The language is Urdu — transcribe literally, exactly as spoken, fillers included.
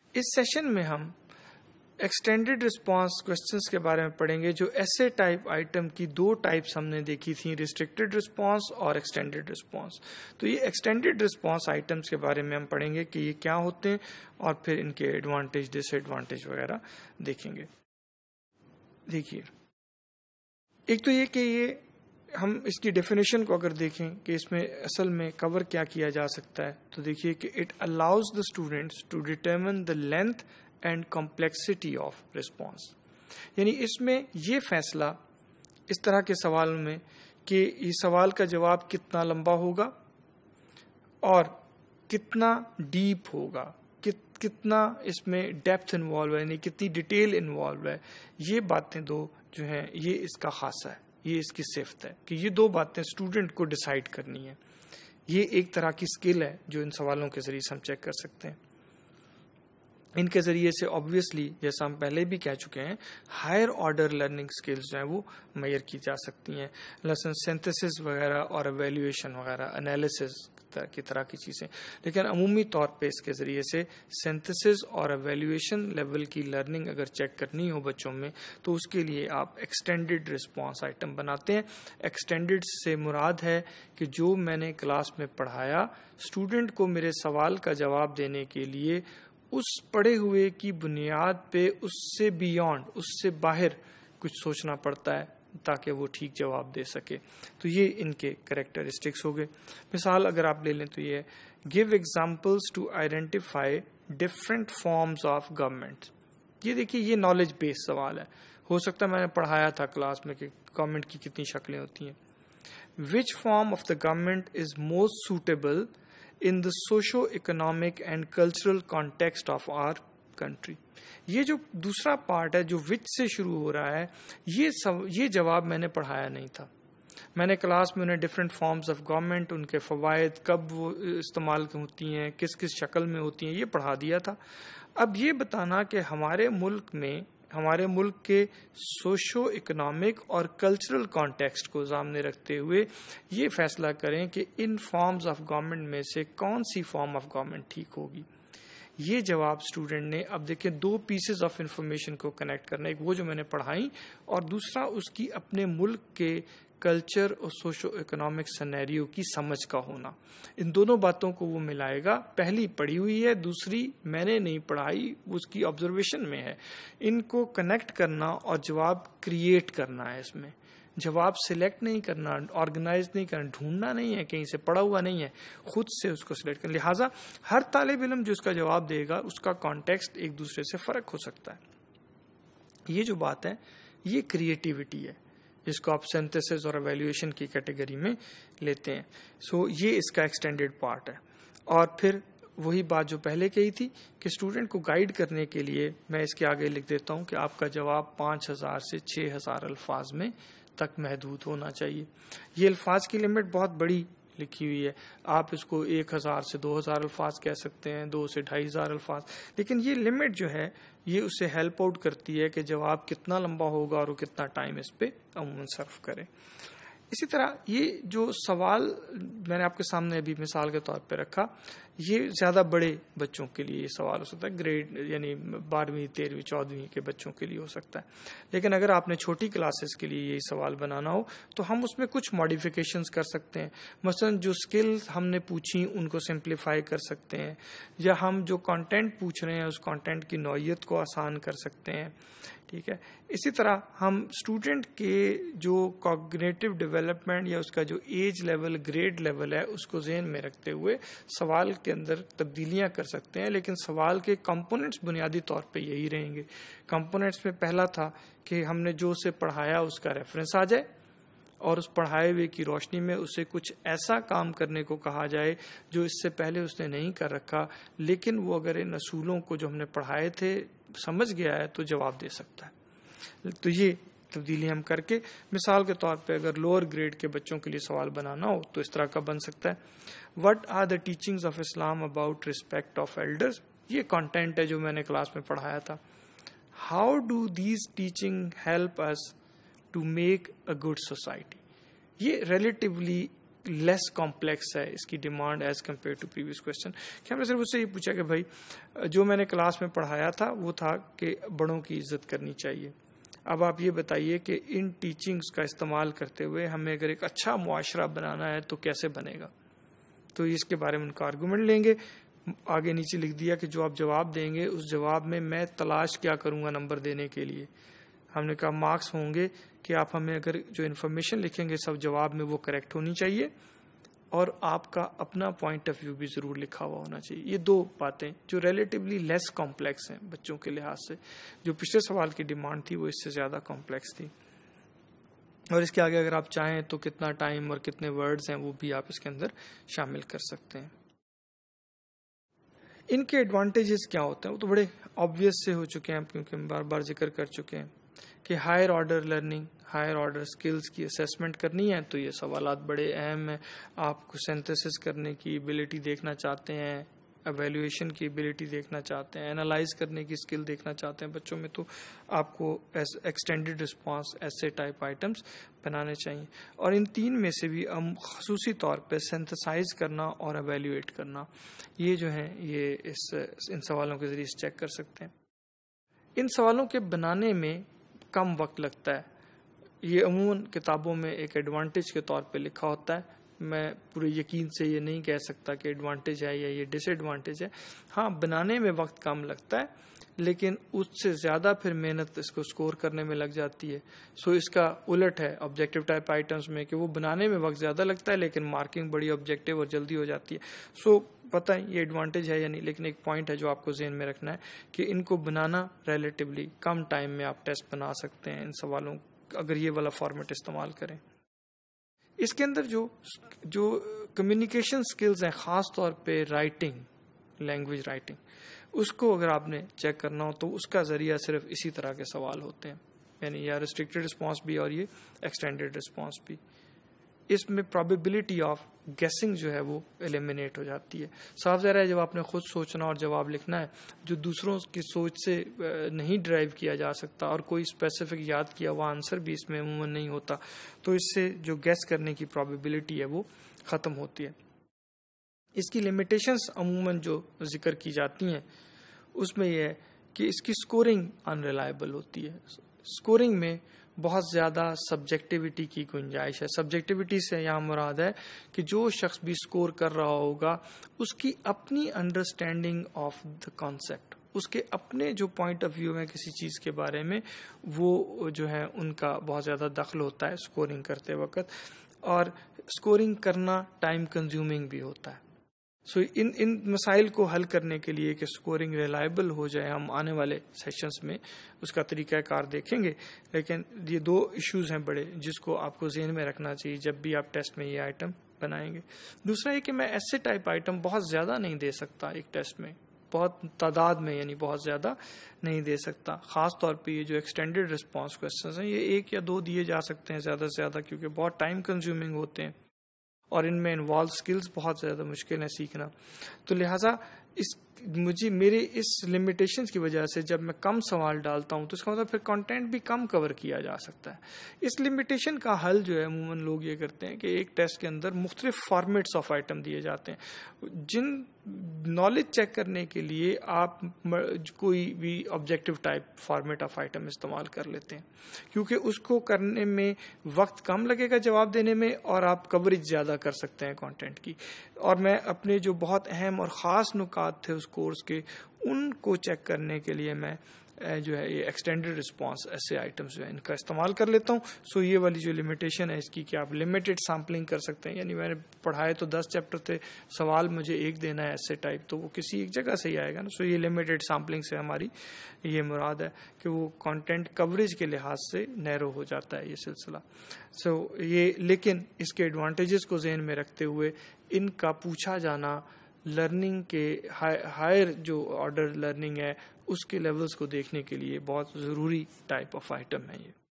اس سیشن میں ہم ایکسٹینڈیڈ رسپانس کوشچنس کے بارے میں پڑھیں گے. جو ایسے ٹائپ آئٹم کی دو ٹائپس ہم نے دیکھی تھیں, ریسٹرکٹیڈ رسپانس اور ایکسٹینڈیڈ رسپانس. تو یہ ایکسٹینڈیڈ رسپانس آئٹمس کے بارے میں ہم پڑھیں گے کہ یہ کیا ہوتے ہیں اور پھر ان کے ایڈوانٹیج ڈس ایڈوانٹیج وغیرہ دیکھیں گے. دیکھیے, ایک تو یہ کہ یہ ہم اس کی ڈیفینیشن کو اگر دیکھیں کہ اس میں اصل میں کور کیا کیا جا سکتا ہے, تو دیکھیے کہ it allows the students to determine the length and complexity of response. یعنی اس میں یہ فیصلہ اس طرح کے سوال میں کہ یہ سوال کا جواب کتنا لمبا ہوگا اور کتنا ڈیپ ہوگا, کتنا اس میں ڈیپتھ انوالو ہے, یعنی کتنی ڈیٹیل انوالو ہے. یہ باتیں دو جو ہیں یہ اس کا خاصہ ہے, یہ اس کی صفت ہے کہ یہ دو باتیں اسٹوڈنٹ کو ڈیسائیڈ کرنی ہے. یہ ایک طرح کی اسکل ہے جو ان سوالوں کے ذریعے سے ہم چیک کر سکتے ہیں. ان کے ذریعے سے آبویسلی جیسا ہم پہلے بھی کہہ چکے ہیں ہائر آرڈر لرننگ اسکلز جو ہیں وہ میئر کی جا سکتی ہیں. لیسن سینتھسس وغیرہ اور ایویلیویشن وغیرہ انالیسس کی طرح کی چیزیں. لیکن عمومی طور پہ اس کے ذریعے سے سینتھسس اور ایویلیویشن لیول کی لرننگ اگر چیک کرنی ہو بچوں میں تو اس کے لیے آپ ایکسٹینڈیڈ رسپانس آئٹم بناتے ہیں. ایکسٹینڈیڈ سے مراد ہے کہ جو میں نے کلاس میں پڑھایا اسٹوڈنٹ کو میرے سوال کا جواب دینے کے لیے اس پڑھے ہوئے کی بنیاد پہ اس سے بیونڈ, اس سے باہر کچھ سوچنا پڑتا ہے تاکہ وہ ٹھیک جواب دے سکے. تو یہ ان کے کریکٹرسٹکس ہو گئے. مثال اگر آپ لے لیں تو یہ give examples to identify different forms of government. یہ دیکھیے یہ نالج بیس سوال ہے. ہو سکتا ہے میں نے پڑھایا تھا کلاس میں کہ گورنمنٹ کی کتنی شکلیں ہوتی ہیں. Which form of the government is most suitable in the socio-economic and cultural context of our country. یہ جو دوسرا پارٹ ہے جو وچ سے شروع ہو رہا ہے, یہ سو, یہ جواب میں نے پڑھایا نہیں تھا. میں نے کلاس میں انہیں ڈفرینٹ فارمز آف گورنمنٹ, ان کے فوائد, کب وہ استعمال ہوتی ہیں, کس کس شکل میں ہوتی ہیں, یہ پڑھا دیا تھا. اب یہ بتانا کہ ہمارے ملک میں ہمارے ملک کے سوشو اکنامک اور کلچرل کانٹیکسٹ کو سامنے رکھتے ہوئے یہ فیصلہ کریں کہ ان فارمز آف گورنمنٹ میں سے کون سی فارم آف گورنمنٹ ٹھیک ہوگی. یہ جواب اسٹوڈنٹ نے, اب دیکھیں دو پیسز آف انفارمیشن کو کنیکٹ کرنا, ایک وہ جو میں نے پڑھائی اور دوسرا اس کی اپنے ملک کے کلچر اور سوشو اکنامک سینیریو کی سمجھ کا ہونا. ان دونوں باتوں کو وہ ملائے گا. پہلی پڑھی ہوئی ہے, دوسری میں نے نہیں پڑھائی, اس کی آبزرویشن میں ہے. ان کو کنیکٹ کرنا اور جواب کریٹ کرنا ہے. اس میں جواب سلیکٹ نہیں کرنا, آرگنائز نہیں کرنا, ڈھونڈنا نہیں ہے, کہیں سے پڑھا ہوا نہیں ہے, خود سے اس کو سلیکٹ کرنا. لہٰذا ہر طالب علم جو اس کا جواب دے گا اس کا کانٹیکسٹ ایک دوسرے سے فرق ہو سکتا ہے. یہ جو بات ہے یہ کریٹیوٹی ہے جس کو آپ سینتھسس اور ایویلیویشن کی کیٹیگری میں لیتے ہیں. سو so, یہ اس کا ایکسٹینڈیڈ پارٹ ہے. اور پھر وہی بات جو پہلے کہی تھی کہ اسٹوڈنٹ کو گائیڈ کرنے کے لیے میں اس کے آگے لکھ دیتا ہوں کہ آپ کا جواب پانچ ہزار سے چھ ہزار الفاظ میں تک محدود ہونا چاہیے. یہ الفاظ کی لمٹ بہت بڑی لکھی ہوئی ہے. آپ اس کو ایک ہزار سے دو ہزار الفاظ کہہ سکتے ہیں, دو سے ڈھائی ہزار الفاظ, لیکن یہ لمٹ جو ہے یہ اسے ہیلپ آؤٹ کرتی ہے کہ جواب کتنا لمبا ہوگا اور وہ کتنا ٹائم اس پہ عموماً صرف کرے. اسی طرح یہ جو سوال میں نے آپ کے سامنے ابھی مثال کے طور پہ رکھا, یہ زیادہ بڑے بچوں کے لیے یہ سوال ہو سکتا ہے, گریڈ یعنی بارہویں تیرہویں چودہویں کے بچوں کے لیے ہو سکتا ہے. لیکن اگر آپ نے چھوٹی کلاسز کے لیے یہی سوال بنانا ہو تو ہم اس میں کچھ ماڈیفیکیشنز کر سکتے ہیں. مثلا جو اسکلز ہم نے پوچھی ان کو سمپلیفائی کر سکتے ہیں, یا ہم جو کانٹینٹ پوچھ رہے ہیں اس کانٹینٹ کی نوعیت کو آسان کر سکتے ہیں. ٹھیک ہے. اسی طرح ہم اسٹوڈنٹ کے جو کوگنیٹو ڈیولپمنٹ یا اس کا جو ایج لیول, گریڈ لیول ہے, اس کو ذہن میں رکھتے ہوئے سوال کے اندر تبدیلیاں کر سکتے ہیں. لیکن سوال کے کمپوننٹس بنیادی طور پہ یہی رہیں گے. کمپوننٹس میں پہلا تھا کہ ہم نے جو اسے پڑھایا اس کا ریفرنس آ جائے اور اس پڑھائے ہوئے کی روشنی میں اسے کچھ ایسا کام کرنے کو کہا جائے جو اس سے پہلے اس نے نہیں کر رکھا, لیکن وہ اگر ان اصولوں کو جو ہم نے پڑھائے تھے سمجھ گیا ہے تو جواب دے سکتا ہے. تو یہ تبدیلی ہم کر کے, مثال کے طور پہ اگر لوور گریڈ کے بچوں کے لیے سوال بنانا ہو تو اس طرح کا بن سکتا ہے. What are the teachings of Islam about respect of elders. یہ کانٹینٹ ہے جو میں نے کلاس میں پڑھایا تھا. How do these teaching help us to make a good society. یہ ریلیٹیولی لیس کمپلیکس ہے اس کی demand as compare to previous question. کہ ہم نے صرف اس سے یہ پوچھا کہ بھائی جو میں نے کلاس میں پڑھایا تھا وہ تھا کہ بڑوں کی عزت کرنی چاہیے. اب آپ یہ بتائیے کہ ان ٹیچنگز کا استعمال کرتے ہوئے ہمیں اگر ایک اچھا معاشرہ بنانا ہے تو کیسے بنے گا. تو اس کے بارے میں ان کا آرگومنٹ لیں گے. آگے نیچے لکھ دیا کہ جو آپ جواب دیں گے اس جواب میں میں تلاش کیا کروں گا نمبر دینے کے لیے. ہم نے کہا مارکس ہوں گے کہ آپ ہمیں اگر جو انفارمیشن لکھیں گے سب جواب میں وہ کریکٹ ہونی چاہیے اور آپ کا اپنا پوائنٹ آف ویو بھی ضرور لکھا ہوا ہونا چاہیے. یہ دو باتیں جو ریلیٹیولی لیس کمپلیکس ہیں بچوں کے لحاظ سے. جو پچھلے سوال کی ڈیمانڈ تھی وہ اس سے زیادہ کمپلیکس تھی. اور اس کے آگے اگر آپ چاہیں تو کتنا ٹائم اور کتنے ورڈز ہیں وہ بھی آپ اس کے اندر شامل کر سکتے ہیں. ان کے ایڈوانٹیجز کیا ہوتے ہیں وہ تو بڑے آبویس سے ہو چکے ہیں کیونکہ ہم بار بار ذکر کر چکے ہیں کہ higher order learning higher order skills کی اسیسمنٹ کرنی ہے تو یہ سوالات بڑے اہم ہیں. آپ کو سینتھسس کرنے کی ایبلٹی دیکھنا چاہتے ہیں, ایویلویشن کی ایبلٹی دیکھنا چاہتے ہیں, اینالائز کرنے کی اسکل دیکھنا چاہتے ہیں بچوں میں, تو آپ کو extended response essay type items بنانے چاہیے. اور ان تین میں سے بھی ہم خصوصی طور پہ سینتھسائز کرنا اور ایویلویٹ کرنا یہ جو ہیں یہ اس ان سوالوں کے ذریعے چیک کر سکتے ہیں. ان سوالوں کے بنانے میں کم وقت لگتا ہے. یہ عموماً کتابوں میں ایک ایڈوانٹیج کے طور پہ لکھا ہوتا ہے. میں پورے یقین سے یہ نہیں کہہ سکتا کہ ایڈوانٹیج ہے یا یہ ڈس ایڈوانٹیج ہے. ہاں بنانے میں وقت کم لگتا ہے لیکن اس سے زیادہ پھر محنت اس کو سکور کرنے میں لگ جاتی ہے. سو اس کا الٹ ہے آبجیکٹیو ٹائپ آئٹمس میں کہ وہ بنانے میں وقت زیادہ لگتا ہے لیکن مارکنگ بڑی آبجیکٹیو اور جلدی ہو جاتی ہے. سو پتہ ہے یہ ایڈوانٹیج ہے یا نہیں, لیکن ایک پوائنٹ ہے جو آپ کو ذہن میں رکھنا ہے کہ ان کو بنانا ریلیٹیولی کم ٹائم میں آپ ٹیسٹ بنا سکتے ہیں ان سوالوں اگر یہ والا فارمیٹ استعمال کریں. اس کے اندر جو جو کمیونیکیشن سکلز ہیں خاص طور پہ رائٹنگ, لینگویج رائٹنگ, اس کو اگر آپ نے چیک کرنا ہو تو اس کا ذریعہ صرف اسی طرح کے سوال ہوتے ہیں, یعنی یا ریسٹرکٹیڈ رسپانس بھی اور یہ ایکسٹینڈیڈ رسپانس بھی. اس میں پرابیبلٹی آف گیسنگ جو ہے وہ ایلیمینیٹ ہو جاتی ہے. صاف ظاہر ہے جب آپ نے خود سوچنا اور جواب لکھنا ہے جو دوسروں کی سوچ سے نہیں ڈرائیو کیا جا سکتا اور کوئی اسپیسیفک یاد کیا ہوا آنسر بھی اس میں عموماً نہیں ہوتا, تو اس سے جو گیس کرنے کی پرابیبلٹی ہے وہ ختم ہوتی ہے. اس کی لمیٹیشنز عموماً جو ذکر کی جاتی ہیں اس میں یہ ہے کہ اس کی سکورنگ ان ریلائبل ہوتی ہے. سکورنگ میں بہت زیادہ سبجیکٹیوٹی کی گنجائش ہے. سبجیکٹیوٹی سے یہاں مراد ہے کہ جو شخص بھی سکور کر رہا ہوگا اس کی اپنی انڈرسٹینڈنگ آف دا کانسیپٹ, اس کے اپنے جو پوائنٹ آف ویو ہے کسی چیز کے بارے میں وہ جو ہے ان کا بہت زیادہ دخل ہوتا ہے سکورنگ کرتے وقت. اور سکورنگ کرنا ٹائم کنزیومنگ بھی ہوتا ہے. سو so ان ان مسائل کو حل کرنے کے لیے کہ سکورنگ ریلائبل ہو جائے ہم آنے والے سیشنز میں اس کا طریقہ کار دیکھیں گے, لیکن یہ دو ایشوز ہیں بڑے جس کو آپ کو ذہن میں رکھنا چاہیے جب بھی آپ ٹیسٹ میں یہ آئٹم بنائیں گے. دوسرا یہ کہ میں ایسے ٹائپ آئٹم بہت زیادہ نہیں دے سکتا ایک ٹیسٹ میں, بہت تعداد میں, یعنی بہت زیادہ نہیں دے سکتا. خاص طور پہ یہ جو ایکسٹینڈیڈ رسپانس کوسچنز ہیں یہ ایک یا دو دیے جا سکتے ہیں زیادہ سے زیادہ کیونکہ بہت ٹائم کنزیومنگ ہوتے ہیں اور ان میں انوالو سکلز بہت زیادہ مشکل ہیں سیکھنا. تو لہٰذا اس مجھے میرے اس لمیٹیشنز کی وجہ سے جب میں کم سوال ڈالتا ہوں تو اس کا مطلب پھر کنٹینٹ بھی کم کور کیا جا سکتا ہے. اس لمیٹیشن کا حل جو ہے عموماً لوگ یہ کرتے ہیں کہ ایک ٹیسٹ کے اندر مختلف فارمیٹس آف آئٹم دیے جاتے ہیں جن نالج چیک کرنے کے لیے آپ کوئی بھی objective type format of item استعمال کر لیتے ہیں کیونکہ اس کو کرنے میں وقت کم لگے گا جواب دینے میں اور آپ کوریج زیادہ کر سکتے ہیں کنٹینٹ کی. اور میں اپنے جو بہت اہم اور خاص نکات تھے اس کورس کے ان کو چیک کرنے کے لیے میں جو ہے یہ ایکسٹینڈیڈ رسپانس ایسے آئٹمس جو ہے ان کا استعمال کر لیتا ہوں. سو یہ والی جو لمیٹیشن ہے اس کی کہ آپ لمیٹڈ سیمپلنگ کر سکتے ہیں, یعنی میں نے پڑھائے تو دس چیپٹر تھے, سوال مجھے ایک دینا ہے ایسے ٹائپ تو وہ کسی ایک جگہ سے ہی آئے گا نا. سو یہ لمیٹڈ سیمپلنگ سے ہماری یہ مراد ہے کہ وہ کانٹینٹ کوریج کے لحاظ سے نیرو ہو جاتا ہے یہ سلسلہ. سو یہ لیکن اس کے ایڈوانٹیجز کو ذہن میں رکھتے ہوئے ان کا پوچھا جانا لرننگ کے ہائر جو آرڈر لرننگ ہے اس کے لیولز کو دیکھنے کے لیے بہت ضروری ٹائپ آف آئٹم ہے یہ.